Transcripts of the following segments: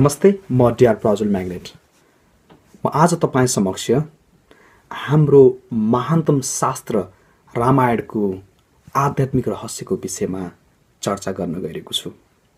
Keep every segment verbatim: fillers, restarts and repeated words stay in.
नमस्ते, म D R Parajuli Magnet। म आज तपाईं समक्ष हाम्रो महानतम शास्त्र रामायणको आध्यात्मिक रहस्यको विषयमा चर्चा गर्न गइरहेको छु।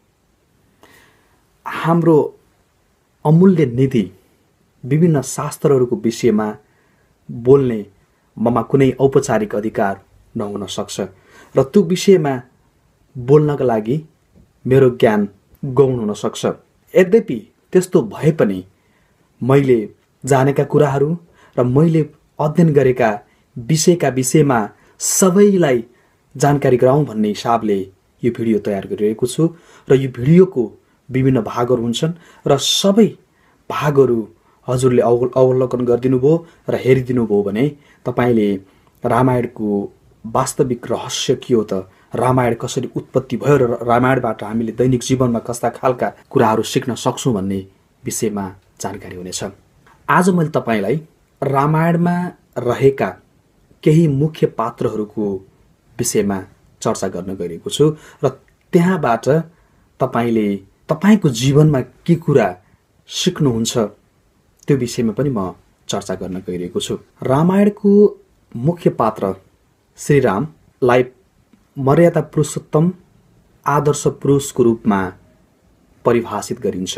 हाम्रो अमूल्य निधि विभिन्न शास्त्रहरूको विषयमा बोल्ने ममा कुनै औपचारिक अधिकार नहुन सक्छ र त्यो विषयमा बोल्नका लागि मेरो ज्ञान गौण हुन सक्छ। यद्यपि त्यस्तो भए पनि मैले जानेका कुराहरू र मैले अध्ययन गरेका विषयका विषयमा सबैलाई जानकारी गराउँ भन्ने हिसाबले यो भिडियो तयार गरिरहेको छु र यो भिडियोको विभिन्न भागहरू हुन्छन् र सबै भागहरू हजुरले अवलोकन गरिदिनु भयो र हेरिदिनु भयो भने तपाईले रामायणको वास्तविक रहस्य के हो त, रामायण कसरी उत्पत्ति भयो र रामायणबाट हामीले दैनिक जीवनमा कस्ता खालका कुराहरू सिक्न सक्छौं भन्ने विषयमा जानकारी हुनेछ। आज मैले तपाईलाई रामायणमा रहेका केही मुख्य पात्रहरूको विषयमा चर्चा गर्न गइरहेको छु र त्यहाँबाट तपाईले तपाईको जीवनमा के कुरा सिक्नुहुन्छ त्यो विषयमा पनि म चर्चा गर्न गइरहेको छु। रामायणको मुख्य पात्र श्रीरामलाई मर्यादा पुरुषोत्तम आदर्श पुरुषको रूपमा परिभाषित गरिन्छ।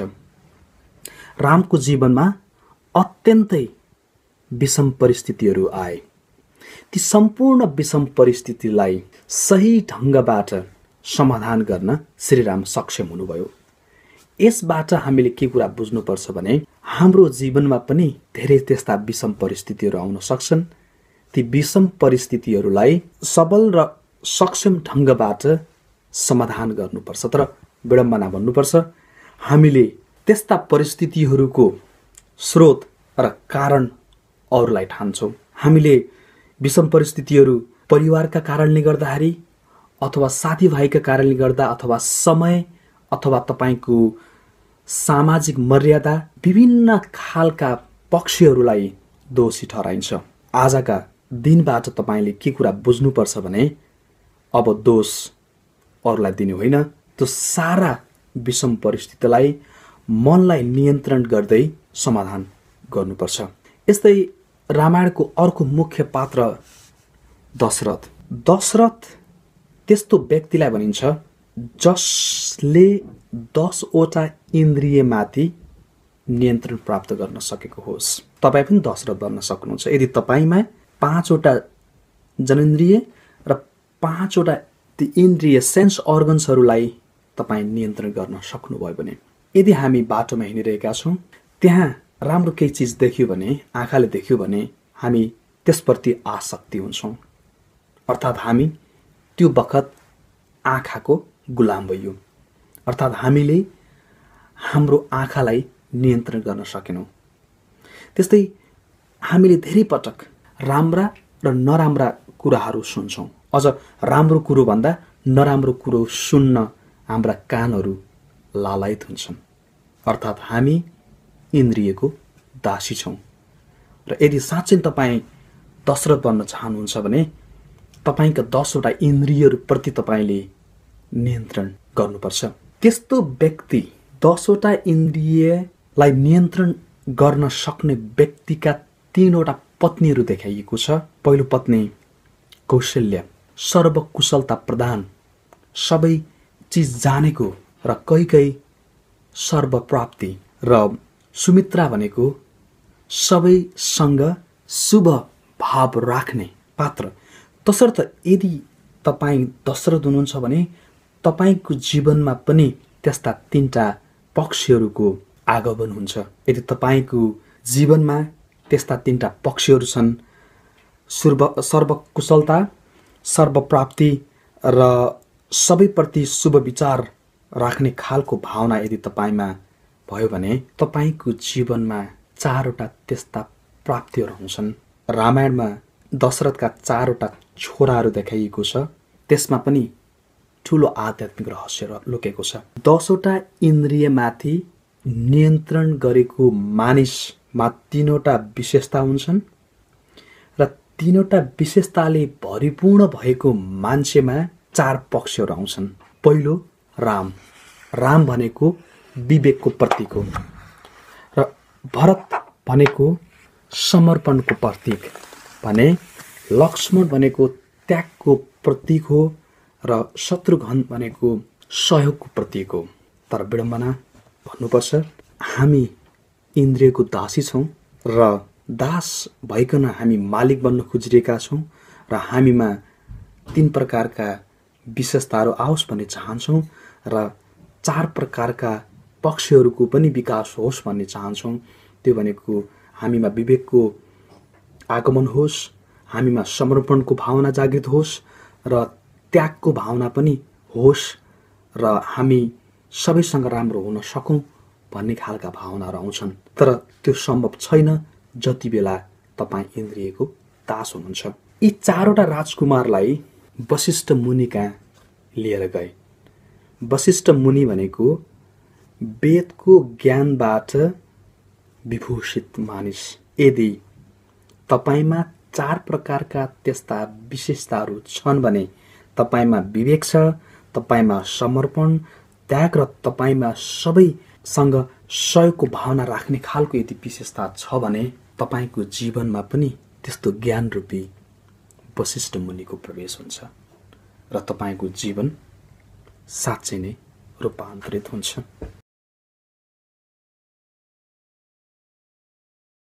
रामको जीवनमा अत्यन्तै विषम परिस्थितिहरू आए। ती सम्पूर्ण विषम परिस्थितिलाई सही ढंगबाट समाधान गर्न श्रीराम सक्षम हुनुभयो। यसबाट हामीले के कुरा बुझ्नुपर्छ भने हाम्रो जीवनमा पनि धेरै त्यस्ता विषम परिस्थितिहरू आउन सक्छन्। ती विषम परिस्थितिहरूलाई सबल र सक्षम ढंगबाट समाधान गर्नुपर्छ। तर विडम्बना भन्नुपर्छ, हामीले त्यस्ता परिस्थितिहरूको स्रोत र कारण अरूलाई ठान्छौं। हामीले विषम परिस्थितिहरू परिवारका कारणले गर्दाखेरि अथवा साथीभाइका कारणले गर्दा अथवा समय अथवा तपाईको सामाजिक मर्यादा विभिन्न खालका पक्षहरूलाई दोषी ठहराइन्छ। आजका दिनबाट तपाईले के कुरा बुझ्नुपर्छ भने अब दोष अरूलाई दिनु होइन, त्यो सारा विषम परिस्थितिलाई मनलाई नियन्त्रण गर्दै समाधान गर्नुपर्छ। यस्तै रामायणको अर्को मुख्य पात्र दशरथ। दशरथ त्यस्तो व्यक्तिलाई भनिन्छ जसले दसवटा इन्द्रियमाथि नियन्त्रण प्राप्त गर्न सकेको होस्। तपाई पनि दशरथ बन्न सक्नुहुन्छ यदि तपाईमा पाँचवटा जनेन्द्रिय र पाँचवटा ती इन्द्रिय सेन्स अर्गन्सहरूलाई तपाई नियन्त्रण गर्न सक्नुभयो भने। यदि हामी बाटोमा हिँडिरहेका छौं, त्यहाँ राम्रो केही चीज देख्यो भने, आँखाले देख्यो भने हामी त्यसप्रति आसक्ति हुन्छौं, अर्थात् हामी त्यो बखत आँखाको गुलाम भइयौं। अर्थात् हामीले हाम्रो आँखालाई नियन्त्रण गर्न सकेनौं। त्यस्तै हामीले धेरै पटक राम्रा र नराम्रा कुराहरू सुन्छौं। अझ राम्रो कुरो भन्दा नराम्रो कुरो सुन्न हाम्रा कानहरू लालायत हुन्छन्। अर्थात् हामी इन्द्रियको दासी छौं। र यदि साँच्चै तपाई दशरथ बन्न चाहनुहुन्छ भने तपाईका दसवटा इन्द्रियहरूप्रति तपाईले नियन्त्रण गर्नुपर्छ। त्यस्तो व्यक्ति दसवटा इन्द्रियलाई नियन्त्रण गर्न सक्ने व्यक्तिका तीनवटा पत्नीहरू देखाइएको छ। पहिलो पत्नी कौशल्य, सर्वकुशलता प्रधान, सबै चीज जानेको र कैकै सर्वप्राप्ति, र सुमित्रा भनेको सबैसँग शुभ भाव राख्ने पात्र। तसर्थ यदि तपाई दशरथ हुनुहुन्छ भने तपाईको जीवनमा पनि त्यस्ता तीनटा पक्षहरूको आगमन हुन्छ। यदि तपाईको जीवनमा त्यस्ता तीनटा पक्षहरू छन्, सर्व सर्वकुशलता, सर्वप्राप्ति र सबैप्रति शुभ विचार राख्ने खालको भावना यदि तपाईमा भयो भने तपाईको जीवनमा चारवटा त्यस्ता प्राप्तिहरू हुन्छन्। रामायणमा दशरथका चारवटा छोराहरू देखाइएको छ, त्यसमा पनि ठूलो आध्यात्मिक रहस्य लुकेको छ। दसवटा इन्द्रियमाथि नियन्त्रण गरेको मानिसमा तीनवटा विशेषता हुन्छन् र तीनवटा विशेषताले भरिपूर्ण भएको मान्छेमा चार पक्षहरू आउँछन्। पहिलो राम। राम भनेको विवेकको प्रतीक हो र भरत भनेको समर्पणको प्रतीक भने लक्ष्मण भनेको त्यागको प्रतीक हो र शत्रुघ्न भनेको सहयोगको प्रतीक हो। तर विडम्बना भन्नुपर्छ, हामी इन्द्रियको दासी छौँ र दास भइकन हामी मालिक बन्न खोजिरहेका छौँ र हामीमा तीन प्रकारका विशेषताहरू आओस् भन्ने चाहन्छौँ र चार प्रकारका पक्षहरूको पनि विकास होस् भन्ने चाहन्छौँ। त्यो भनेको हामीमा विवेकको आगमन होस्, हामीमा समर्पणको भावना जागृत होस् र त्यागको भावना पनि होस् र हामी सबैसँग राम्रो हुन सकौँ भन्ने खालका भावनाहरू आउँछन्। तर त्यो सम्भव छैन जति बेला तपाईँ इन्द्रियको दास हुनुहुन्छ। यी चारवटा राजकुमारलाई वशिष्ठ मुनि कहाँ लिएर गए। वशिष्ठ मुनि भनेको वेदको ज्ञानबाट विभूषित मानिस। यदि तपाईँमा चार प्रकारका त्यस्ता विशेषताहरू छन् भने तपाईँमा विवेक छ, तपाईँमा समर्पण, त्याग र तपाईँमा सबैसँग सहयोगको भावना राख्ने खालको यदि विशेषता छ भने तपाईँको जीवनमा पनि त्यस्तो ज्ञान रूपी वशिष्ठ मुनिको प्रवेश हुन्छ र तपाईँको जीवन साँच्चै नै रूपान्तरित हुन्छ।